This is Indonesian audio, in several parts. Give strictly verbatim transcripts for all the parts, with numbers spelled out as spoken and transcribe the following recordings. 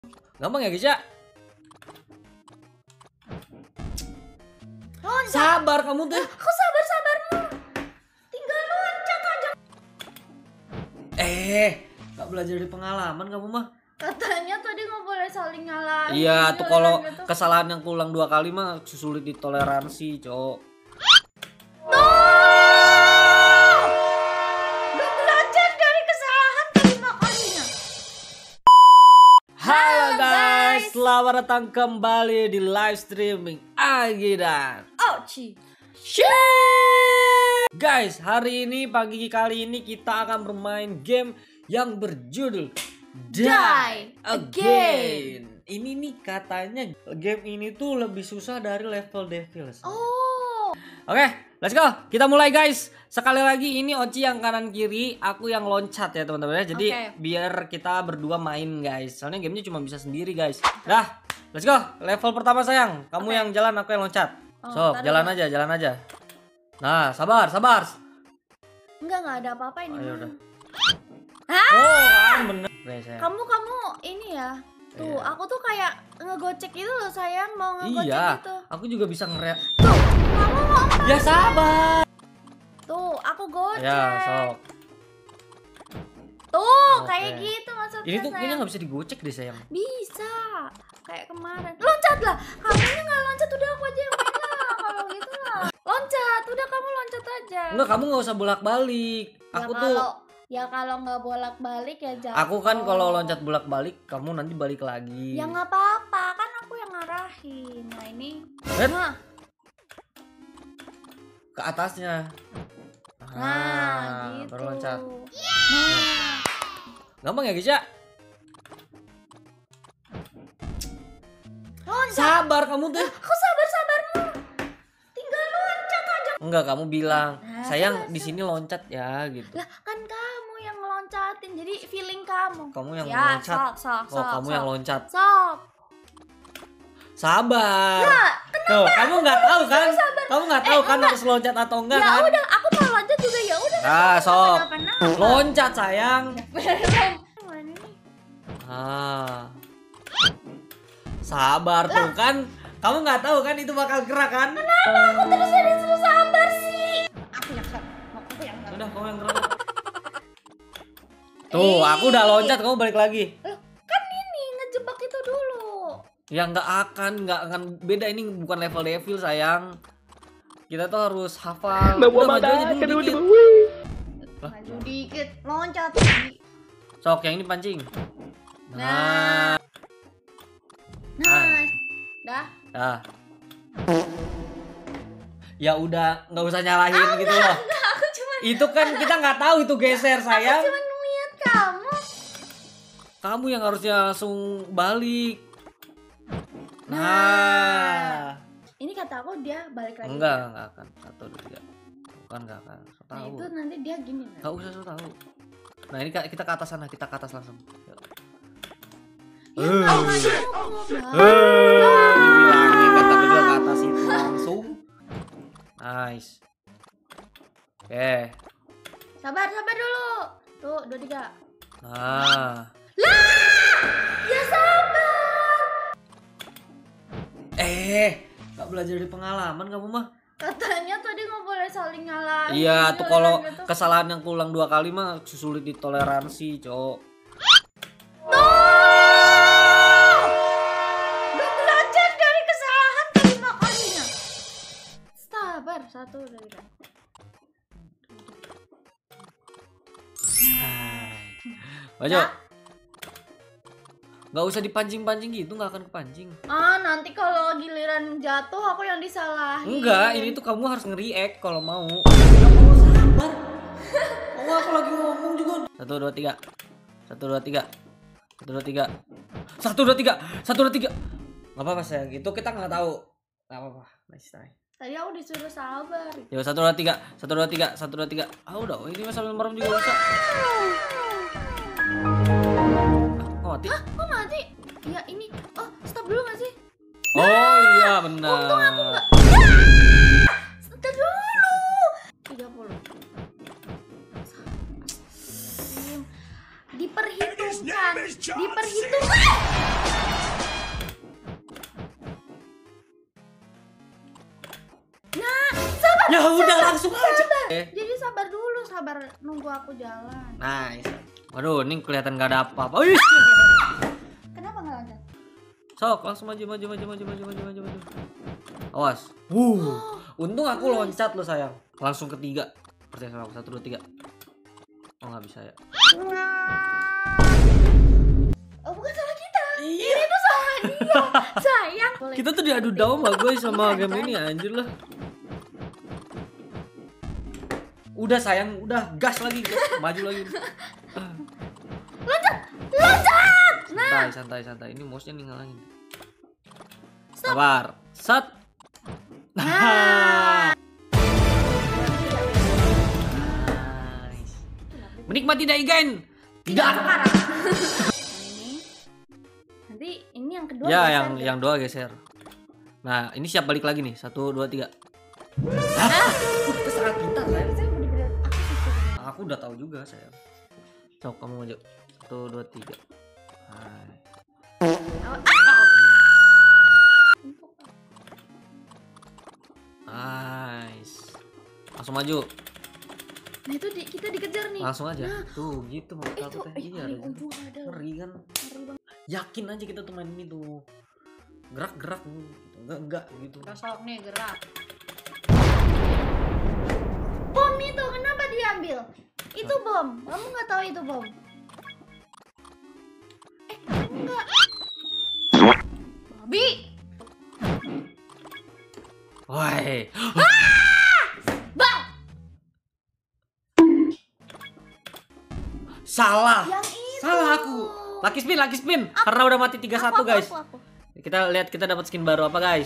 Gampang ya guys ya. Loncat. Sabar kamu tuh. Kok sabar-sabarmu? Tinggal loncat aja. Eh, gak belajar dari pengalaman kamu mah. Katanya tadi nggak boleh saling nyalahin. Iya tuh kalau gitu. kesalahan yang kulang dua kali mah sulit ditoleransi, cowok. Gak belajar dari kesalahan kelima kalinya. Halo guys, selamat datang kembali di live streaming Agidan. Ouchie. Guys, hari ini pagi kali ini kita akan bermain game yang berjudul Die, Die Again. Ini nih katanya game ini tuh lebih susah dari level Devils. Oh. Oke, let's go. Kita mulai guys. Sekali lagi ini Oci yang kanan kiri, aku yang loncat ya teman-teman ya. Jadi Okay. biar kita berdua main guys. Soalnya gamenya cuma bisa sendiri guys. Dah, let's go. Level pertama sayang. Kamu Okay. yang jalan, aku yang loncat. Oh, So, taruh. jalan aja, jalan aja. Nah, sabar, sabar. Enggak enggak ada apa-apa ini. Oh, ya mah. udah. Hah? Oh, kan bener. Oke, sayang. Kamu kamu ini ya. Tuh, Iya. aku tuh kayak ngegocek itu loh sayang, mau ngegocek Iya, gitu. aku juga bisa ngeriak. Tuh, kamu mau Ya sabar. Tuh, aku gocek. Ya, sok. Tuh, Oke. kayak gitu maksudnya. Ini tuh kayaknya sayang. nggak bisa digocek deh sayang. Bisa. Kayak kemarin. Loncat lah. Kamunya nggak loncat, udah aku aja yang main lah. Kalau gitu lah. Loncat, udah kamu loncat aja. Enggak, kamu nggak usah bolak-balik. Ya Aku kalau, tuh ya kalau nggak bolak-balik ya jangan. Aku kan kalau loncat bolak-balik, kamu nanti balik lagi. Ya nggak apa-apa, kan aku yang ngarahin. Nah ini. Eh, Nah, ke atasnya. nah gitu. Baru loncat. Nah, Gampang ya guys ya. loncat. Sabar kamu tuh. Kok sabar-sabarmu? Tinggal loncat aja. Enggak, kamu bilang, Nah, sayang sabar, di sini loncat ya gitu. Lah kan kamu yang ngeloncatin, jadi feeling kamu. Kamu yang ya, loncat. sok, sok, Oh, sok, kamu sok. yang loncat. Sok. Sabar. Nah, Tuh, kamu nggak tahu kan? Kamu nggak tahu Eh, kan enggak. harus loncat atau enggak Ya kan? udah, aku mau loncat juga ya udah. kan Ah, aku sok. nggak kenapa-napa. Loncat sayang. Belum. Mana nih? Ah. Sabar tuh kan. Kamu nggak tahu kan itu bakal gerak kan? Kenapa aku terus disuruh sabar sih? Aku yang gerak. Aku yang gerak. Udah, kamu yang gerak. Tuh, aku udah loncat, kamu balik lagi. Loh, kan ini ngejebak itu dulu. Ya nggak akan, nggak akan beda, ini bukan level devil sayang. Kita tuh harus hafal. Udah maju aja dulu dikit. Lah. Maju dikit, loncat. Sok, yang ini pancing. Nah, Nah. Nah. Dah. nah. Ya udah, nggak usah nyalahin gitu loh. Enggak, aku cuma Itu kan kita nggak tahu itu geser sayang. cuma ngeliat kamu. Kamu yang harusnya langsung balik. Nah, Ini kata aku dia balik lagi. enggak, enggak akan. Satu, dua, tiga. Bukan, enggak akan. So Nah, tahu. itu nanti dia gini. Nah. Enggak usah so tahu. Nah, ini Kak, kita ke atas sana, kita ke atas langsung. Yuk. Ya, Eh. kalau nggak mau, Bang. Dibilangin kata kedua ke atas itu langsung. Nice. Oke. Sabar, sabar dulu. Tuh, dua, tiga. Nah. Ya sabar. Eh, nggak belajar dari pengalaman kamu mah. Katanya tadi nggak boleh saling nyalahin. Iya, tuh gitu, kalau gitu. kesalahan yang kulang dua kali mah sulit ditoleransi, cowok. Gak belajar dari kesalahan kelima kalinya. Sabar, satu dari kan. Maju. Nah. Nggak usah dipancing-pancing gitu, nggak akan kepancing. Ah, nanti kalau giliran jatuh aku yang disalahin. Enggak, ini tuh kamu harus nge-react kalau mau. Kamu sabar. Kamu aku lagi ngomong juga. Satu dua tiga. Satu dua tiga. Satu dua tiga. Satu dua tiga. Satu dua tiga. Nggak apa-apa sayang, itu kita nggak tahu. Nggak apa-apa. Nice try. Tadi aku disuruh sabar. Yo, satu dua tiga. Satu dua tiga. Satu dua tiga. Ah udah, ini mah sambil merem juga bisa. Ah, mati. Hah, kok mati? Ya ini, oh stop dulu gak sih? Oh iya benar. Untung aku nggak. Stop dulu. tiga puluh. Diperhitungkan. Diperhitungkan. Ya udah langsung aja. Eh. Jadi sabar dulu, sabar nunggu aku jalan. Nice. Waduh, ini kelihatan gak ada apa-apa. Wih. Kenapa nggak loncat? Sok, langsung maju maju maju maju maju maju maju maju. Awas. Uh. Untung aku loncat lo sayang. Langsung ketiga. Percaya sama aku. Satu dua tiga. Oh nggak bisa ya. Oh bukan salah kita. Iya. Ini tuh salah dia. Sayang. Boleh. Kita tuh diadu domba gue sama game ini anjir lah. Udah sayang, udah gas lagi, gas. Maju lagi. Loncat, loncat. Santai, santai, santai. Ini mouse-nya nih ngalangin. Sabar. Set. Nah. Nice. Menikmati Daigen. Tidak. Sekarang. Ini. Nanti ini yang kedua. Ya, geser, yang ya? yang dua geser. Nah, ini siap balik lagi nih. Satu, dua, tiga. Ah. Terserah kita, sayang. Saya bener-bener aku suka. Aku udah tahu juga, sayang. Sok, kamu maju. Satu, dua, tiga. Hai. Nice. Langsung maju. Nah itu di, kita dikejar nih. Langsung aja. Nah. Tuh, gitu mau Itu, takut eh, iya. paling ada. ujung ada. Ngeri kan? Ngeri banget. Yakin aja kita tuh main ini tuh. Gerak-gerak gitu. Enggak enggak gitu. Sok nih gerak. Bom itu kenapa diambil? Itu bom. Kamu nggak tahu itu bom? Eh enggak. Babi. Woi. Bang. Salah. Yang itu. Salah aku. Lucky spin, lucky spin. Karena udah mati tiga satu, Aku, guys. aku, aku. Kita lihat kita dapat skin baru apa, guys?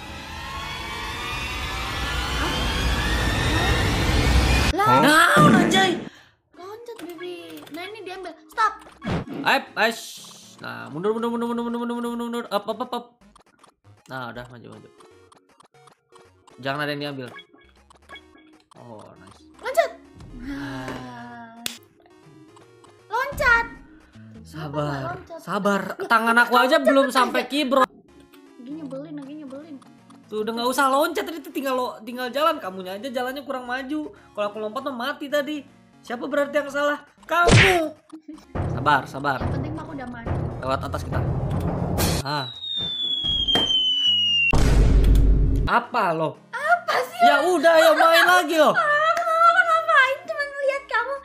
Lah, Nah, anjay. loncat baby. Nah ini diambil. Stop. Aip, aish. Nah, mundur mundur mundur mundur mundur mundur mundur mundur. Up up up up. Nah, udah maju maju. Jangan ada yang diambil. Oh, nice. Loncat. Nah. Loncat. Sabar. Loncat. Sabar. Tangan aku aja belum sampai kibro. Lagi nyebelin, lagi nyebelin. Tuh udah nggak usah loncat tadi tuh tinggal lo tinggal jalan, kamunya aja jalannya kurang maju. Kalau aku lompat mah mati tadi. Siapa berarti yang salah? Kamu. Sabar, sabar. Yang penting mah aku udah maju. Lewat atas kita. Ah. Apa lo? Apa sih? Ya udah ya main lagi lo. Aku mau ngapain? Cuma ngeliat kamu.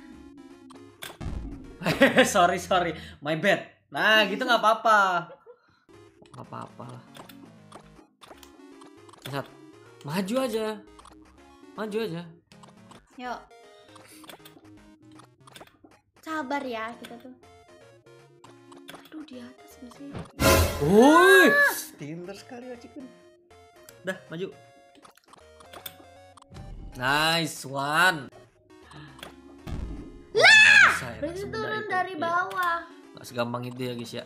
sorry sorry, my bad. Nah gitu nggak apa-apa. Nggak apa-apa lah. Lihat, maju aja, maju aja. Yuk. Sabar ya kita tuh. Aduh di atas masih. Woi, pintar sekali Acikun. Dah maju. Nice one. Lah, Berarti turun dari bawah. Nggak segampang itu ya guys ya.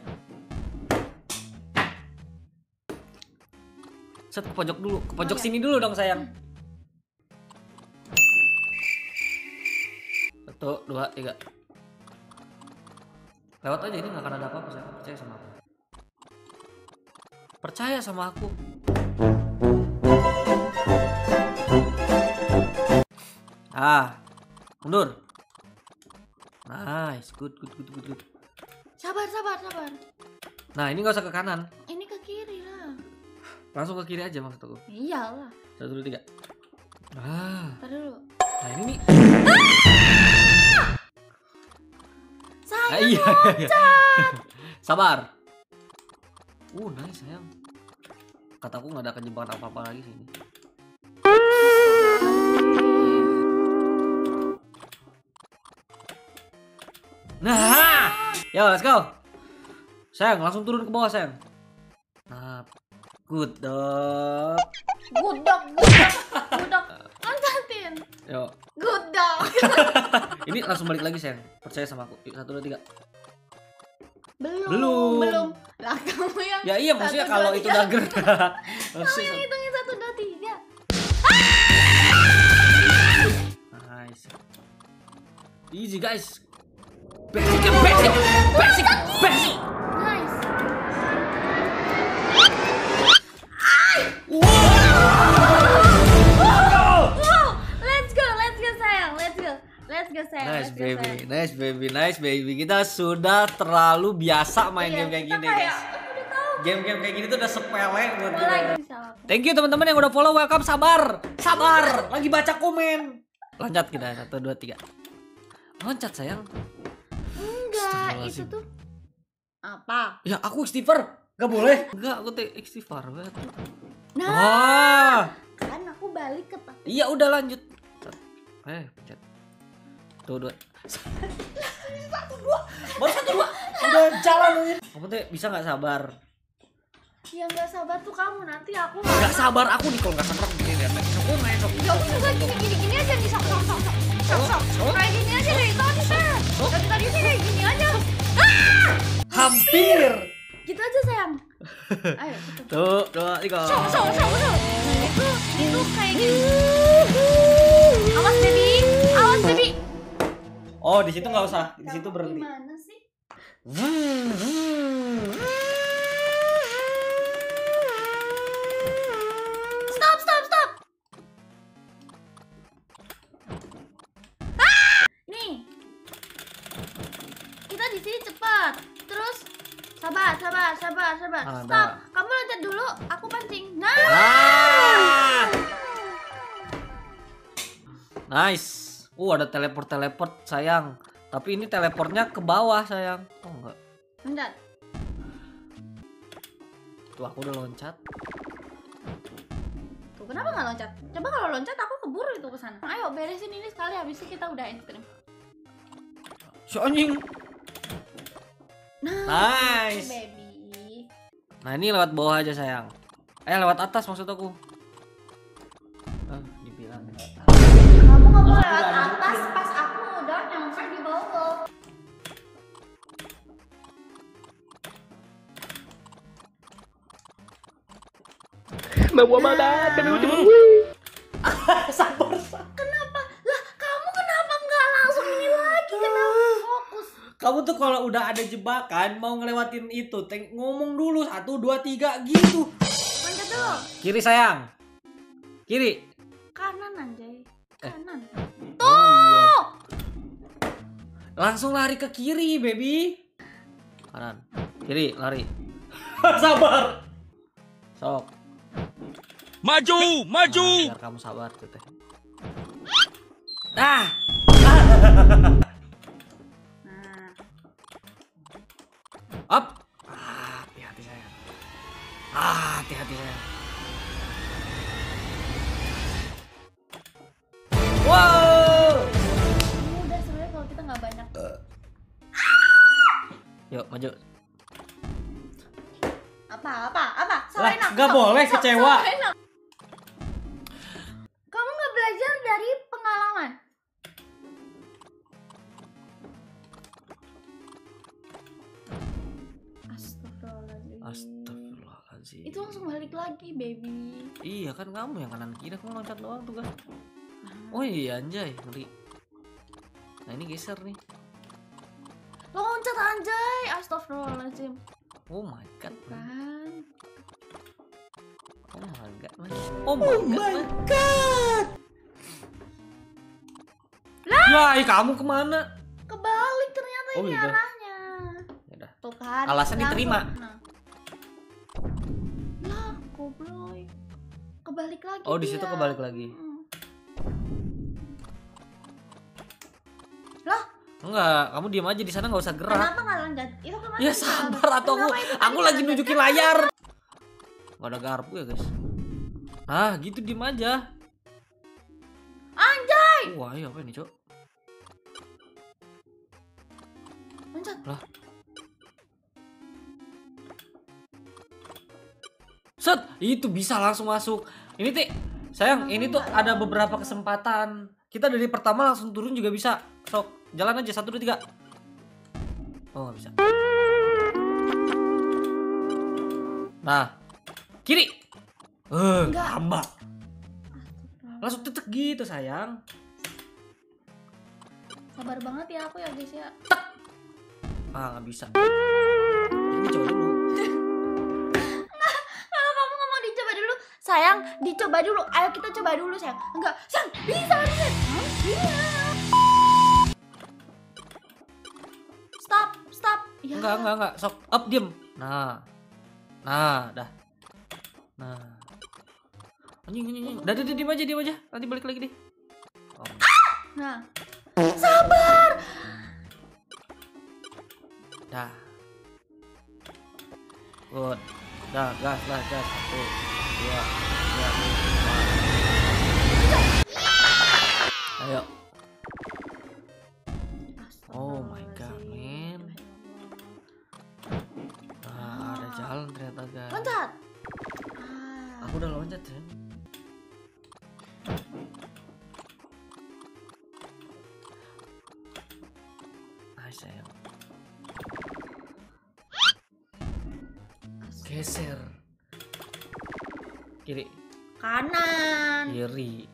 Set ke pojok dulu, ke pojok Oh, sini dulu dong sayang. Satu, dua, tiga. Lewat aja ini nggak akan ada apa-apa sayang. Percaya sama aku. Percaya sama aku. Ah, mundur. Nice, good, good, good, good, good. Sabar, sabar, sabar. Nah ini nggak usah ke kanan, Ini ke kiri lah. langsung ke kiri aja maksud aku. Iyalah. Satu, dua, tiga. Ah, Ntar dulu. nah ini nih. Sayang, Ah, iya, iya. Sabar. Uh, nice sayang. Kataku nggak ada kejebakan apa-apa lagi sini. Nah, yo let's go. Sayang, langsung turun ke bawah sayang. Nah, good dog. Gudok, gudok, gudok. Loncatin. Yo, Gudok. ini langsung balik lagi sayang. Percaya sama aku. Yuk, satu dua tiga. Belum, Belum. belum. Lah kamu yang. Ya iya maksudnya satu, kalau dua, itu tiga. udah gerak. Kamu Maksudnya- yang hitungin satu dua tiga. Nice. Easy guys. Basic, basic, basic, basic. Nice. Wow. guys, baby kita sudah terlalu biasa main Iya, game kayak kita gini kayak, guys. udah tahu. Game-game kayak gini tuh udah sepele buat Mau kita. lagi siapa? Thank you teman-teman yang udah follow, welcome, sabar, sabar, lagi baca komen. Loncat kita, satu, dua, tiga. Loncat sayang. Enggak, itu tuh apa? Ya aku istighfar, gak boleh. Enggak, aku tuh istighfar banget. Nah, Wah, kan aku balik ke tempat. iya udah lanjut. Eh, pencet. Tuh dua. Satu dua, baru satu dua. Udah jalan aja. Kamu tuh bisa nggak sabar? Yang nggak sabar tuh kamu, nanti aku Nggak sabar aku nih kalau nggak sabar begini ya. Aku main sok. ya aku juga gini gini gini aja nih, sok sok sok sok sok sok Oh. kayak gini aja dari tadi saya dari tadi sih kayak gini aja. Hampir. Gitu aja sayang. Ayo gitu. Tuh, dua, tiga. Sok sok sok sok. Itu itu kayak gini. Awas baby, awas baby. Oh, di situ nggak usah. Di situ berhenti. Gimana sih? Hmm, hmm. Stop stop stop. Ah! Nih. Kita di sini cepat. Terus sabar sabar sabar sabar. Ah, Stop. dah. Kamu loncat dulu, aku pancing. Nah. Ah. Nice. Uh, ada teleport-teleport sayang. Tapi ini teleportnya ke bawah sayang. Oh enggak. Loncat. Tuh aku udah loncat. Tuh kenapa nggak loncat? Coba kalau loncat aku keburu itu ke sana. Ayo beresin ini sekali, habis itu kita udah end stream. Si anjing. Nah, Nice. baby. Nah ini lewat bawah aja sayang. Eh lewat atas maksud aku. Ah, dibilang lewat atas. Kamu nggak mau Aku lewat lanjutin. atas pas aku udah nyampe di bawah. Bawa banget, tapi Hmm. ujung Sabar, sabar. Kenapa? Lah, kamu kenapa nggak langsung ini lagi? Kenapa fokus? Kamu tuh kalau udah ada jebakan mau ngelewatin itu, teng- ngomong dulu satu dua tiga gitu. Loncat dulu. Kiri sayang. Kiri. Kanan anjay. Kanan. Oh, iya. Langsung lari ke kiri, baby. Kanan. Kiri, lari. Sabar. Sok. Maju, maju. Nah, biar kamu sabar tuh teh. Ah. Nah, Up. Ah, hati-hati sayang. Ah, hati-hati sayang. Wow. mudah sebenarnya kalau kita nggak banyak. Yuk, maju. Apa apa apa? Lah, Salahin aku. nggak boleh, Sa- kecewa. salahin aku. Kamu nggak belajar dari pengalaman. Astagfirullahaladzim. Astagfirullahaladzim. Itu langsung balik lagi, baby. Iya kan kamu yang kanan kiri, aku loncat doang tuh kan. Oh iya anjay, ngeri. Nah ini geser nih. Loncat anjay. Astagfirullahaladzim. Oh my god. Kan. Oh my god. Man. Oh my god. Lah, ih, kamu kemana? Kebalik ternyata Oh, ini gitu. arahnya. Yaudah. Tuh kan. Alasan langsung. diterima. Nah. Lah, goblok. Kebalik lagi. Oh di situ dia. kebalik lagi. Hmm. Lah, Enggak, kamu diam aja di sana nggak usah gerak. kenapa nggak loncat? Itu kemana? Ya sabar atau aku Kenapa itu tadi aku nggak lagi loncat? nunjukin layar. Gak ada garpu ya guys. Nah gitu diem aja. Anjay. Wah iya apa ini cok? Loncat. Lah. Set, itu bisa langsung masuk. Ini teh, sayang, ini tuh ada beberapa kesempatan. Kita dari pertama langsung turun juga bisa. Sok, jalan aja satu dua tiga. Oh nggak bisa. Nah, kiri. Eh, Enggak. hamba. Langsung tetek gitu sayang. Sabar banget ya aku ya guys ya. Ah nggak bisa. Ini coba dulu. Kalau kamu nggak mau dicoba dulu, sayang, dicoba dulu. Ayo kita coba dulu sayang. Enggak, sayang, bisa bisa. Iya. Ya. Enggak, enggak, enggak. Sok, up diem. Nah. Nah, dah. Nah. Anjing, anjing, anjing. Udah, udah, udah, diem aja, diem aja. Nanti balik lagi deh. Oh. Nah. Sabar. Dah. Good. Dah, gas, gas, gas. Satu, dua, tiga, empat. Ayo. Oh my god, man. Nah, ada jalan ternyata, guys. Loncat. Ah. Aku udah loncat, ya. Nice, ayo. Geser. Kiri. Kanan. Kiri.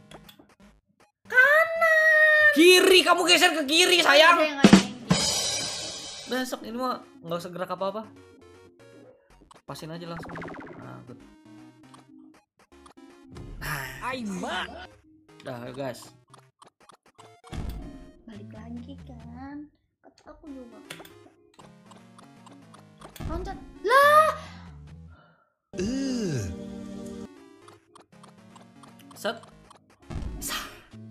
Kanan. Kiri, kamu geser ke kiri, Ada sayang. yang ada yang gitu. Besok ini mah nggak usah gerak apa-apa. Pasin aja langsung. Nah, good. Aima. Dah, guys. Balik lagi kan. Kata aku juga. Loncat. Lah. Set. Sah.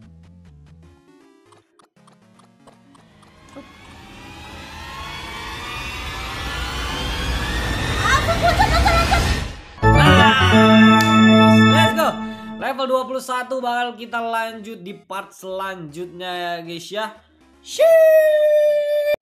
Let's go. Level dua puluh satu bakal kita lanjut di part selanjutnya ya guys ya. Shoo.